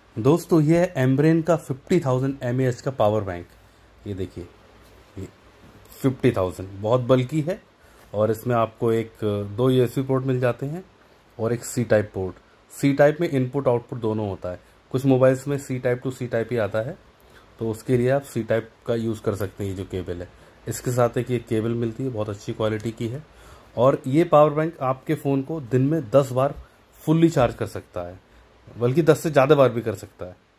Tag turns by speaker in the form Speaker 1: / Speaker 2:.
Speaker 1: दोस्तों ये है एम्ब्रेन का 50,000 mAh का पावर बैंक। ये देखिए, ये 50,000 बहुत बल्कि है। और इसमें आपको एक दो USB पोर्ट मिल जाते हैं और एक C type port. C type में इनपुट आउटपुट दोनों होता है। कुछ मोबाइल्स में C type to C type ही आता है, तो उसके लिए आप C टाइप का यूज़ कर सकते हैं। ये जो केबल है, इसके साथ एक ये केबल मिलती है, बहुत अच्छी क्वालिटी की है। और ये पावर बैंक आपके फ़ोन को दिन में 10 बार फुल्ली चार्ज कर सकता है, बल्कि 10 से ज़्यादा बार भी कर सकता है।